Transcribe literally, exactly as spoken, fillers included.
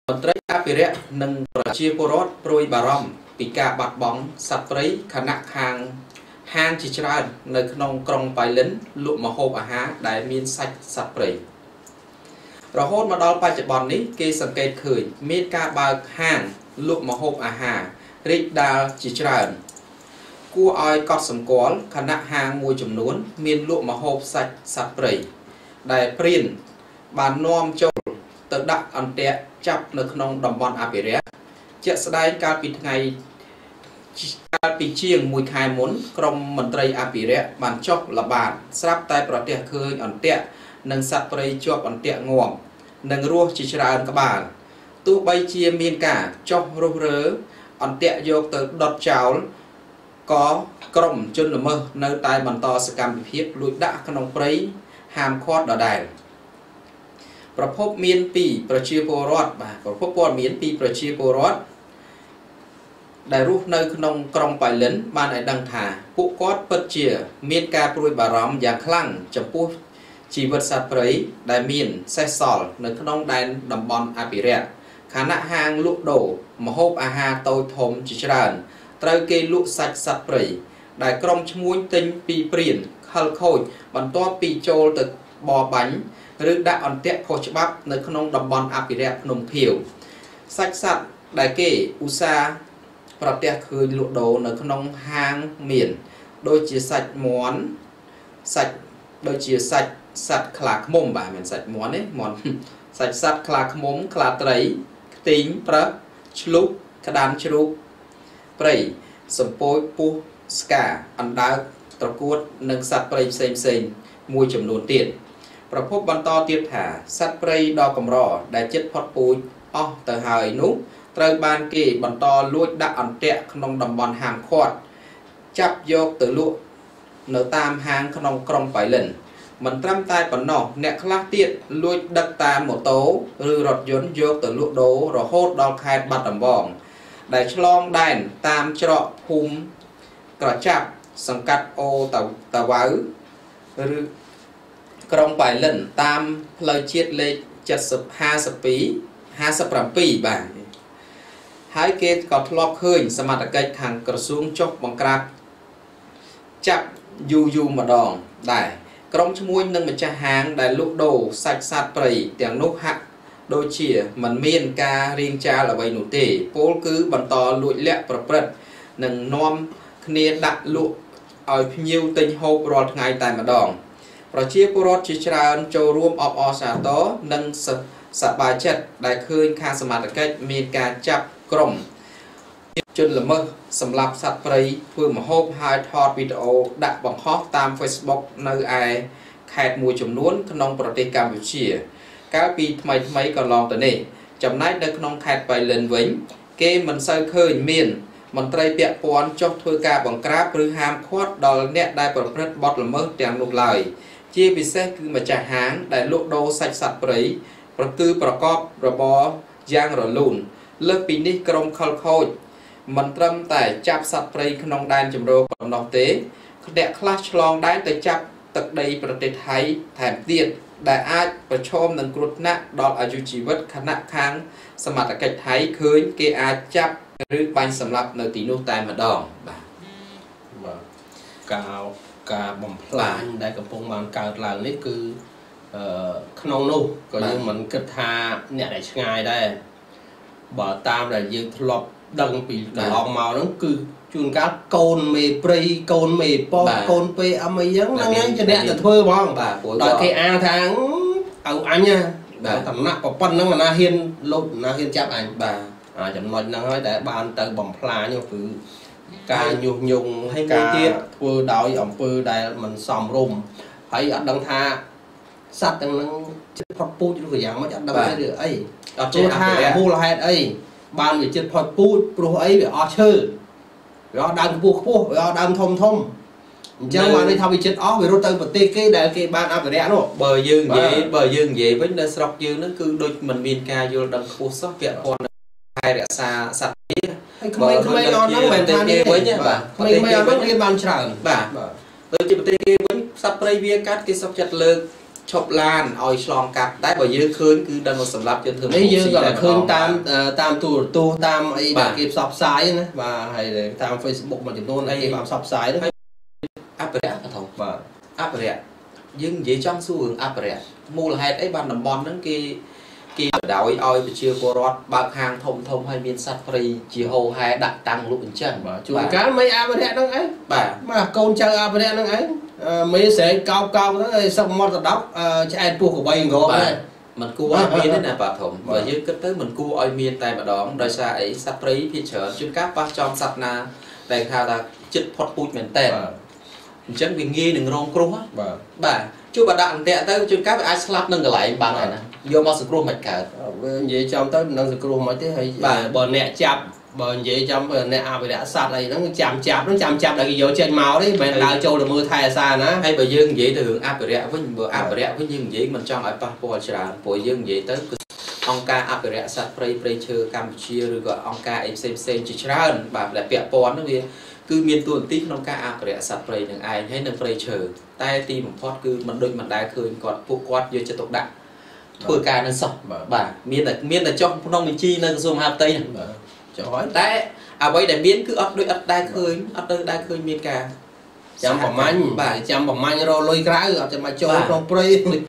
ត្រី អភិរក្ស និង ប្រជាពលរដ្ឋ ព្រួយបារម្ភ ពីការបាត់បង់សត្វព្រៃ ខណៈខាង ហាងជាច្រើន នៅក្នុងក្រុងប៉ៃលិន លក់ម្ហូបអាហារ ដែលមានសាច់សត្វព្រៃ រហូតមកដល់បច្ចុប្បន្ននេះ គេសង្កេតឃើញ មានការបើកហាង លក់ម្ហូបអាហារ រីកដាលជាច្រើន គួរឲ្យកត់សម្គាល់ ខណៈហាងមួយចំនួន មានលក់ម្ហូបសាច់សត្វព្រៃ ដែលព្រាន បាននាំចូល ទៅដាក់អន្ទាក់ចាប់នៅក្នុងតំបន់អភិរក្ស ជាក់ស្ដែងកាលពីថ្ងៃ កាលពីជាងមួយខែមុន ក្រុមមន្ត្រីអភិរក្ស បានចុះល្បាត ស្រាប់តែប្រទះឃើញអន្ទាក់ និងសត្វព្រៃជាប់អន្ទាក់ងាប់ និងរស់ជាច្រើនក្បាល ទោះបីជាមានការចុះរុះរើអន្ទាក់យកទៅដុតចោល ក៏ក្រុមជនល្មើសនៅតែបន្តសកម្មភាពលួចដាក់ក្នុងព្រៃហាមឃាត់ដដែល ប្រភពមានពីប្រជាពលរដ្ឋបាទប្រភពព័ត៌មានពីប្រជាពលរដ្ឋដែលរស់នៅក្នុងក្រុងប៉ៃលិនបានឲ្យដឹងថាពួកគាត់ពិតជាមានការព្រួយបារម្ភយ៉ាងខ្លាំងចំពោះជីវិតសត្វព្រៃដែលមានសេសសល់នៅក្នុងដែនតំបន់អភិរក្សខណៈហាងលក់ដូរម្ហូបអាហារតូចធំជាច្រើនត្រូវគេលក់សាច់សត្វព្រៃដែលក្រុមឈ្មួញទិញពីព្រានខលខូចបន្ទាប់ពីចូលទៅបរបាញ់ ឬដាក់អន្ទាក់ខុសច្បាប់នៅក្នុងតំបន់អភិរក្សភ្នំខៀវសាច់សត្វដែលគេឧស្សាហ៍ប្រទះឃើញលក់ដូរនៅក្នុងហាងមានដូចជាសាច់មាន់សាច់ដូចជាសាច់សត្វខ្លាឃ្មុំបាទមិនសាច់មាន់ទេមាន់សាច់សត្វខ្លាឃ្មុំខ្លាត្រីខ្ទីងប្រឹសឆ្លុះក្តាន់ជ្រូកព្រៃសំពោចពស់ស្កាអណ្ដើកត្រកួតនិងសត្វព្រៃផ្សេងផ្សេងមួយចំនួនទៀត ប្រភពបន្តទៀតថាសត្វព្រៃដ៏កម្រដែលជិតផុតពូជអស់ទៅហើយនោះត្រូវបានគេបន្តលួចដាក់អន្ទាក់ក្នុងតំបន់ហាមឃាត់ចាប់យកទៅលក់នៅតាមហាងក្នុងក្រុងប៉ៃលិនមិនត្រឹមតែប៉ុណ្ណោះអ្នកខ្លះទៀតលួចដឹកតាមម៉ូតូឬរថយន្តយកទៅលក់ដូររហូតដល់ខេត្តបាត់ដំបងដែលឆ្លងដែនតាមច្រកភូមិក្រចាប់សង្កាត់អូតាវ៉ៅឬ ក្រុងប៉ៃលិនតាមផ្លូវជាតិលេខ ห้าสิบ ห้าสิบ ห้าสิบ បាទ ហើយគេក៏ធ្លាប់ឃើញសមត្ថកិច្ចខាងក្រសួងចុះបង្ក្រាបចាប់យូរយូរម្ដងដែរក្រុមឈ្មួញនិងម្ចាស់ហាងដែលលក់ដូរសាច់សត្វព្រៃទាំងនោះហាក់ដូចជាមិនមានការរៀងចាលអ្វីនោះទេពលគឺបន្តលួចលាក់ប្រព្រឹត្តនិងនាំគ្នាដាក់លក់ឲ្យភ្ញៀវទិញហូបរាល់ថ្ងៃតែម្ដង ប្រជាពលរដ្ឋជាច្រើនចូលរួមអបអរសាទរនិងសប្បាយចិត្តដែលឃើញខាងសមត្ថកិច្ចមានការចាប់ក្រុមជនល្មើសសម្លាប់សត្វព្រៃធ្វើម្ហូបហើយថតវីដេអូដាក់បង្ហោះតាម Facebook នៅឯខេត្តមួយចំនួនក្នុងប្រទេសកម្ពុជាកាលពីថ្មីថ្មីកន្លងទៅនេះចំណែកនៅក្នុងខេត្តប៉ៃលិនវិញគេមិនសូវឃើញមានមន្ត្រីពាក់ព័ន្ធចុះធ្វើការបង្ក្រាបឬហាមឃាត់ដល់អ្នកដែលប្រព្រឹត្តបទល្មើសទាំងនោះឡើយ ជាពិសេសគឺម្ចាស់ហាងដែលលក់ដូរសាច់សត្វព្រៃប្រគឺប្រកបរបរយ៉ាងរលូនលើកពីនេះក្រុមខលខូចមិនត្រឹមតែចាប់សត្វព្រៃក្នុងដែនជម្រកប៉ុណ្ណោះទេអ្នកខ្លះឆ្លងដែនទៅចាប់ទឹកដីប្រទេសថៃថែមទៀតដែលអាចប្រឈមនឹងគ្រោះថ្នាក់ដល់អាយុជីវិតខណៈខាងសមត្ថកិច្ចថៃឃើញគេអាចចាប់ឬបាញ់សម្លាប់នៅទីនោះតែម្ដងបាទបាទកាល ការបំផ្លាញដែលកំពុងបានកើតឡើងនេះគឺក្នុងនោះក៏យើងមិនគិតថាអ្នកដែលឆ្ងាយដែរបើតាមដែលយើងធ្លាប់ដឹងពីកន្លងមកហ្នឹងគឺជួនកាលកូនមេព្រៃកូនមេប៉ោកូនពេអមអីចឹងហ្នឹងឯងជាអ្នកទៅធ្វើហ្មងដល់គេអាងថាឪអញតំណាក់ប៉ុណ្្នឹងមិនណាហ៊ានលុបណាហ៊ានចាប់អញបាទចំណុចហ្នឹងហើយដែលបានទៅបំផ្លាញនោះគឺ ការញុះញង់ហើយការធ្វើដោយអំពើដែលមិនសមរម្យហើយអត់ដឹងថាសត្វទាំងហ្នឹងចិត្តផុតពូជឬក៏យ៉ាងម៉េចអត់ដឹងទេឬអីអត់ចេះថាមូលហេតុអីបានវាចិត្តផុតពូជព្រោះអីវាអស់ឈើវាអស់ដើមខ្ពស់ខ្ពស់វាអស់ដើមធំធំអញ្ចឹងបានន័យថាវាចិត្តអស់វារត់ទៅប្រទេសគេដែលគេបានអភិរក្សនោះបើយើងនិយាយបើយើងនិយាយវិញនៅស្រុកយើងហ្នឹងគឺដូចមិនមានការយល់ដឹងខ្ពស់សោះពាក់ព័ន្ធនឹងការរក្សាសត្វព្រៃ ហើយក្មេងៗអត់ហ្នឹងមិនថានេះវិញបាទក្មេងៗអត់ហ្នឹងរៀនបានច្រើនបាទដូចជាប្រទេសគេវិញសត្វព្រៃវាកាត់គេសុខចិត្តលើកឈប់ឡានឲ្យឆ្លងកាត់តែបើយើងឃើញគឺដឹងថាសម្រាប់ជនធ្វើនេះយើងក៏ឃើញតាមតាមទូរទស្សន៍តាមអីដែលគេផ្សព្វផ្សាយណាបាទហើយតាម Facebook មួយចំនួនគេបានផ្សព្វផ្សាយហ្នឹងអភិរក្សក៏ធំបាទអភិរក្សយើងនិយាយចង់សួររឿងអភិរក្សមូលហេតុអីបានតំបន់ហ្នឹងគេគេបដ ாய் ឲ្យប្រជាពលរដ្ឋបើកហាងធំធំឲ្យមានសត្វព្រៃជាហូរហែដាក់តាំងលក់អញ្ចឹងបាទជួនកាលមិនអភិរក្សហ្នឹងឯងបាទបាទកូនចៅអភិរក្សហ្នឹងឯងមេស្រែកកោបកោបហ្នឹងឯងសឹកមាត់ទៅដប់ឆ្អែតពោះកបីងរបាទมันគួរឲ្យមានទេណាបាទធំបើយើងគិតទៅมันគួរឲ្យមានតែម្ដងដោយសារអីសត្វព្រៃភាគច្រើនជួនកាលប៉ះចំសត្វណាតែហៅថាចិត្តផុតពូជមែនតើអញ្ចឹងវាងាយនឹងរងគ្រោះបាទបាទជួបបដាក់អន្ទាក់ទៅជួនកាលវាអាចស្លាប់នឹងកន្លែងបាត់ហើយណាយកមកសង្គ្រោះមិនកើតវានិយាយចំទៅមិនដឹងសង្គ្រោះមិនទេហើយបើអ្នកចាប់បើនិយាយចំអ្នកអភិរក្សសត្វអីហ្នឹងចាំចាប់ហ្នឹងចាំចាប់ដល់គេយកចេញមកទេមិនមែនដើរចូលទៅមើលថែអាសាណាហើយបើយើងនិយាយទៅរឿងអភិរក្សវិញបើអភិរក្សវិញយើងនិយាយមិនចង់ឲ្យប៉ះពាល់ច្រើនព្រោះយើងនិយាយទៅគឺអង្គការអភិរក្សសត្វព្រៃព្រៃឈើកម្ពុជាឬក៏អង្គការអីផ្សេងផ្សេងជាច្រើនបាទដែលពាក់ព័ន្ធហ្នឹងវាគឺមានតួនាទីក្នុងការអភិរក្សសត្វព្រៃនឹងឯងហើយនឹងព្រៃឈើតែទីបំផុតគឺមិនដូចមិនដែលឃើញគាត់ពួកគាត់យកចិត្តទុកដាក់ធ្វើការនឹងសោះបាទមានតែមានតែចុះក្នុងបញ្ជីនៅក្រសួងមហាផ្ទៃហ្នឹងចុះហើយតែអ្វីដែលមានគឺអត់ដូចអត់ដែលឃើញអត់ទៅដែលឃើញមានការចាំប្រមាញ់បាទចាំប្រមាញ់រលុយក្រៅអត់ចាំមកចូលក្នុងព្រៃ